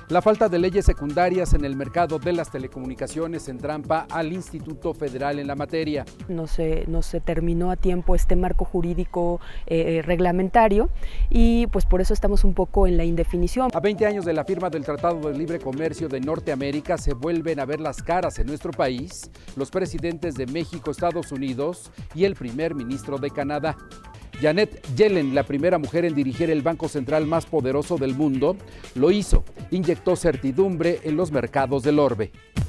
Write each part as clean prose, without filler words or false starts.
La falta de leyes secundarias en el mercado de las telecomunicaciones entrampa al Instituto Federal en la materia. No se terminó a tiempo este marco jurídico reglamentario y pues por eso estamos un poco en la indefinición. A 20 años de la firma del Tratado de Libre Comercio de Norteamérica se vuelven a ver las caras en nuestro país los presidentes de México, Estados Unidos y el primer ministro de Canadá. Janet Yellen, la primera mujer en dirigir el banco central más poderoso del mundo, lo hizo, inyectó certidumbre en los mercados del orbe.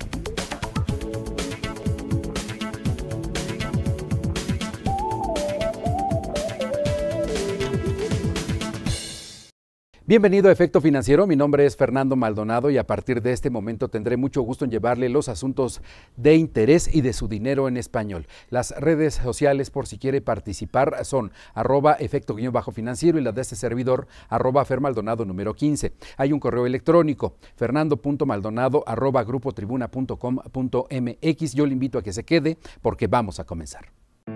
Bienvenido a Efecto Financiero, mi nombre es Fernando Maldonado y a partir de este momento tendré mucho gusto en llevarle los asuntos de interés y de su dinero en español. Las redes sociales por si quiere participar son @efecto_financiero y la de este servidor @fermaldonado número 15. Hay un correo electrónico fernando.maldonado@grupotribuna.com.mx. Yo le invito a que se quede porque vamos a comenzar.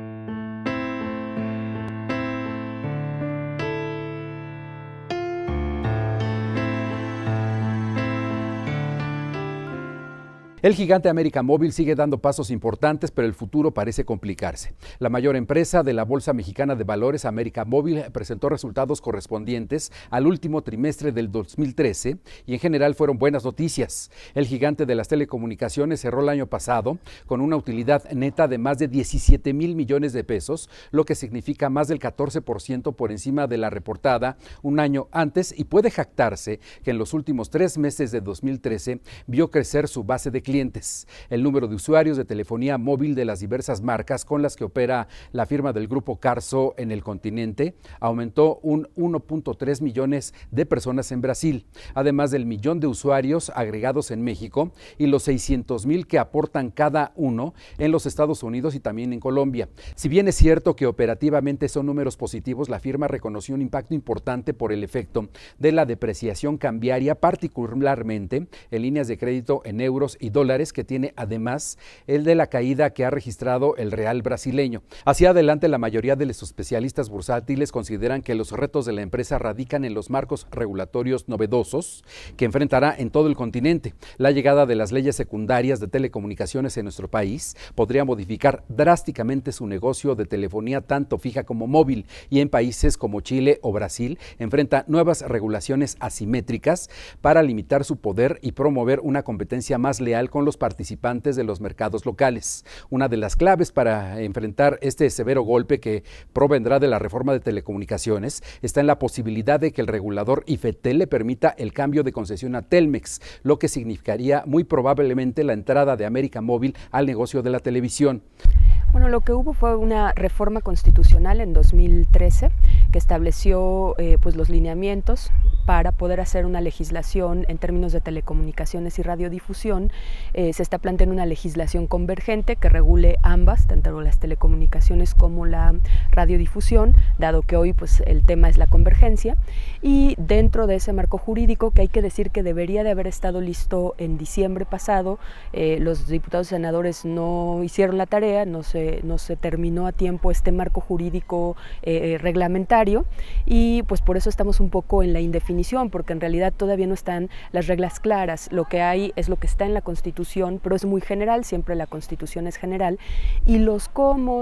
El gigante América Móvil sigue dando pasos importantes, pero el futuro parece complicarse. La mayor empresa de la Bolsa Mexicana de Valores, América Móvil, presentó resultados correspondientes al último trimestre del 2013 y en general fueron buenas noticias. El gigante de las telecomunicaciones cerró el año pasado con una utilidad neta de más de 17,000 millones de pesos, lo que significa más del 14% por encima de la reportada un año antes, y puede jactarse que en los últimos 3 meses de 2013 vio crecer su base de clientes. El número de usuarios de telefonía móvil de las diversas marcas con las que opera la firma del grupo Carso en el continente aumentó un 1.3 millones de personas en Brasil, además del 1,000,000 de usuarios agregados en México y los 600,000 que aportan cada uno en los Estados Unidos y también en Colombia. Si bien es cierto que operativamente son números positivos, la firma reconoció un impacto importante por el efecto de la depreciación cambiaria, particularmente en líneas de crédito en euros y dólares, que tiene además el de la caída que ha registrado el real brasileño. Hacia adelante, la mayoría de los especialistas bursátiles consideran que los retos de la empresa radican en los marcos regulatorios novedosos que enfrentará en todo el continente. La llegada de las leyes secundarias de telecomunicaciones en nuestro país podría modificar drásticamente su negocio de telefonía tanto fija como móvil, y en países como Chile o Brasil enfrenta nuevas regulaciones asimétricas para limitar su poder y promover una competencia más leal con los participantes de los mercados locales. Una de las claves para enfrentar este severo golpe que provendrá de la reforma de telecomunicaciones está en la posibilidad de que el regulador IFETEL le permita el cambio de concesión a Telmex, lo que significaría muy probablemente la entrada de América Móvil al negocio de la televisión. Bueno, lo que hubo fue una reforma constitucional en 2013 que estableció pues los lineamientos para poder hacer una legislación en términos de telecomunicaciones y radiodifusión. Se está planteando una legislación convergente que regule ambas, tanto las telecomunicaciones como la radiodifusión, dado que hoy pues el tema es la convergencia, y dentro de ese marco jurídico, que hay que decir que debería de haber estado listo en diciembre pasado, los diputados y senadores no hicieron la tarea, no se terminó a tiempo este marco jurídico reglamentario, y pues por eso estamos un poco en la indefinición, porque en realidad todavía no están las reglas claras. Lo que hay es lo que está en la Constitución, pero es muy general, siempre la Constitución es general, y los cómo,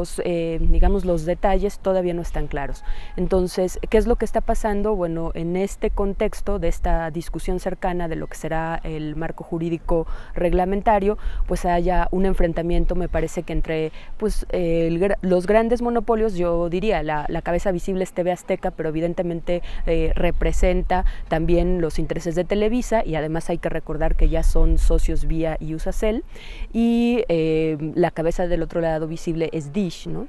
digamos los detalles todavía no están claros. Entonces, ¿qué es lo que está pasando? Bueno, en este contexto de esta discusión cercana de lo que será el marco jurídico reglamentario, pues haya un enfrentamiento, me parece que entre pues los grandes monopolios. Yo diría, la cabeza visible es TV Azteca, pero evidentemente representa también los intereses de Televisa, y además hay que recordar que ya son socios Vía y Usacell, y la cabeza del otro lado visible es Dish, ¿no?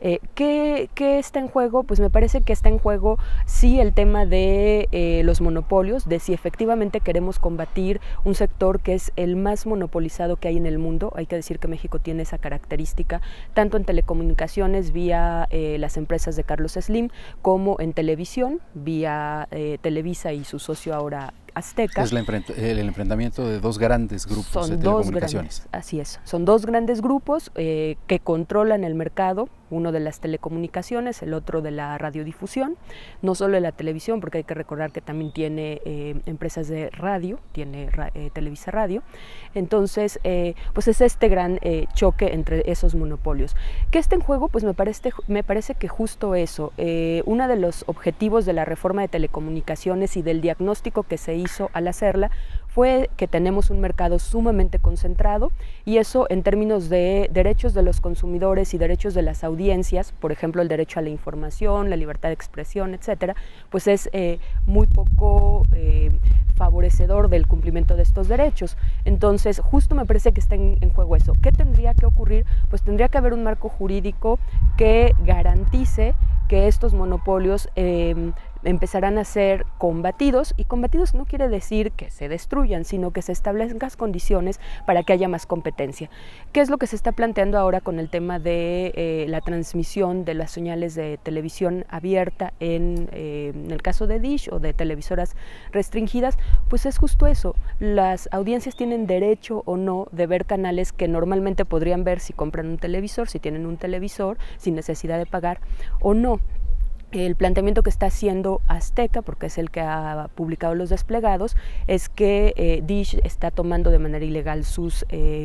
¿Qué está en juego? Pues me parece que está en juego sí el tema de los monopolios, de si efectivamente queremos combatir un sector que es el más monopolizado que hay en el mundo. Hay que decir que México tiene esa característica, tanto en telecomunicaciones vía las empresas de Carlos Slim, como en televisión vía Televisa y su socio ahora Azteca. Es el enfrentamiento de dos grandes grupos de telecomunicaciones. Así es, son dos grandes grupos que controlan el mercado, uno de las telecomunicaciones, el otro de la radiodifusión, no solo de la televisión, porque hay que recordar que también tiene empresas de radio, tiene Televisa Radio. Entonces, pues es este gran choque entre esos monopolios. ¿Qué está en juego? Pues me parece que justo eso, uno de los objetivos de la reforma de telecomunicaciones y del diagnóstico que se hizo al hacerla fue que tenemos un mercado sumamente concentrado, y eso en términos de derechos de los consumidores y derechos de las audiencias, por ejemplo el derecho a la información, la libertad de expresión, etcétera, pues es muy poco favorecedor del cumplimiento de estos derechos. Entonces justo me parece que está en juego eso. ¿Qué tendría que ocurrir? Pues tendría que haber un marco jurídico que garantice que estos monopolios empezarán a ser combatidos, y combatidos no quiere decir que se destruyan, sino que se establezcan condiciones para que haya más competencia. ¿Qué es lo que se está planteando ahora con el tema de la transmisión de las señales de televisión abierta en el caso de Dish o de televisoras restringidas? Pues es justo eso, las audiencias tienen derecho o no de ver canales que normalmente podrían ver si compran un televisor, si tienen un televisor, sin necesidad de pagar o no. El planteamiento que está haciendo Azteca, porque es el que ha publicado los desplegados, es que Dish está tomando de manera ilegal sus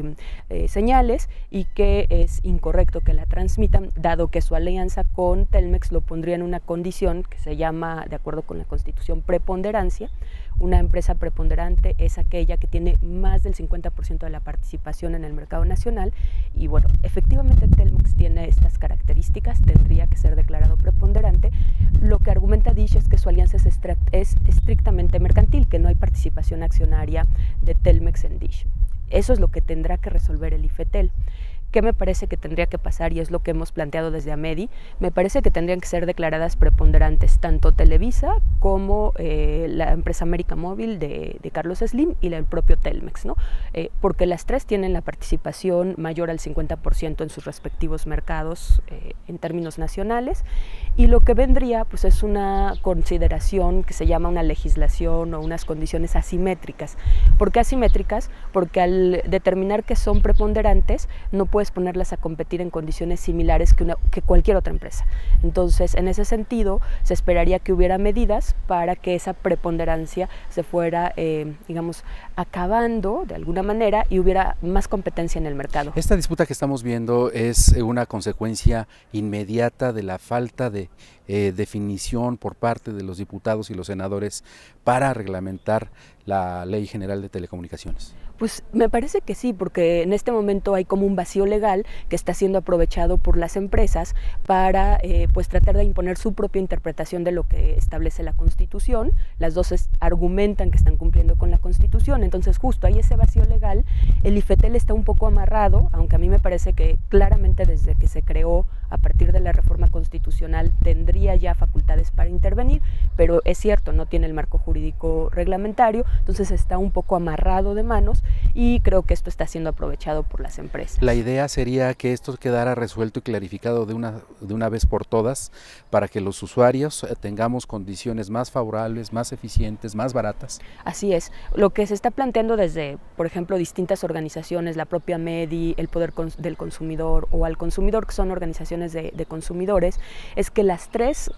señales, y que es incorrecto que la transmitan, dado que su alianza con Telmex lo pondría en una condición que se llama, de acuerdo con la Constitución, preponderancia. Una empresa preponderante es aquella que tiene más del 50% de la participación en el mercado nacional, y bueno, efectivamente Telmex tiene estas características, tendría que ser declarado preponderante. Lo que argumenta Dish es que su alianza es estrictamente mercantil, que no hay participación accionaria de Telmex en Dish. Eso es lo que tendrá que resolver el IFETEL. ¿Qué me parece que tendría que pasar? Y es lo que hemos planteado desde AMEDI. Me parece que tendrían que ser declaradas preponderantes tanto Televisa como la empresa América Móvil de Carlos Slim y el propio Telmex, ¿no? Porque las tres tienen la participación mayor al 50% en sus respectivos mercados en términos nacionales, y lo que vendría pues es una consideración que se llama una legislación o unas condiciones asimétricas. ¿Por qué asimétricas? Porque al determinar que son preponderantes no puedes ponerlas a competir en condiciones similares que cualquier otra empresa. Entonces, en ese sentido, se esperaría que hubiera medidas para que esa preponderancia se fuera, digamos, acabando de alguna manera y hubiera más competencia en el mercado. Esta disputa que estamos viendo es una consecuencia inmediata de la falta de definición por parte de los diputados y los senadores para reglamentar la Ley General de Telecomunicaciones. Pues me parece que sí, porque en este momento hay como un vacío legal que está siendo aprovechado por las empresas para pues tratar de imponer su propia interpretación de lo que establece la Constitución. Las dos argumentan que están cumpliendo con la Constitución, entonces justo hay ese vacío legal. El IFETEL está un poco amarrado, aunque a mí me parece que claramente desde que se creó a partir de la reforma constitucional tendría ya facultades para intervenir, pero es cierto, no tiene el marco jurídico reglamentario, entonces está un poco amarrado de manos, y creo que esto está siendo aprovechado por las empresas. La idea sería que esto quedara resuelto y clarificado de una vez por todas, para que los usuarios tengamos condiciones más favorables, más eficientes, más baratas. Así es. Lo que se está planteando desde, por ejemplo, distintas organizaciones, la propia MEDI, el Poder del Consumidor o Al Consumidor, que son organizaciones de consumidores, es que las tres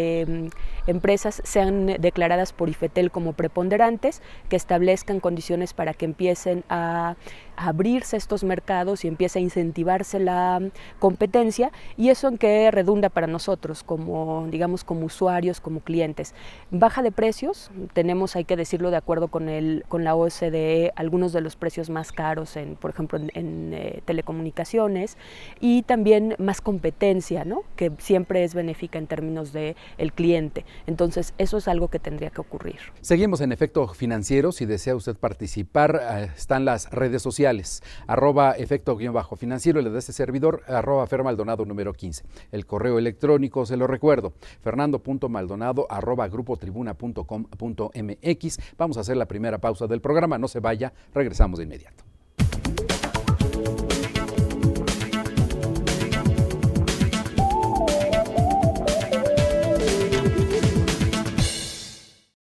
empresas sean declaradas por IFETEL como preponderantes, que establezcan condiciones para que empiecen a abrirse estos mercados y empiece a incentivarse la competencia, y eso en qué redunda para nosotros como, digamos, como usuarios, como clientes. Baja de precios, tenemos, hay que decirlo, de acuerdo con la OCDE, algunos de los precios más caros, por ejemplo, en telecomunicaciones, y también más competencia, ¿no? Que siempre es benéfica en términos del cliente. Entonces, eso es algo que tendría que ocurrir. Seguimos en Efecto Financiero. Si desea usted participar, están las redes sociales, @efecto_financiero, y le da este servidor, @fermaldonado número 15. El correo electrónico, se lo recuerdo, fernando.maldonado@grupotribuna.com.mx. Vamos a hacer la primera pausa del programa, no se vaya, regresamos de inmediato.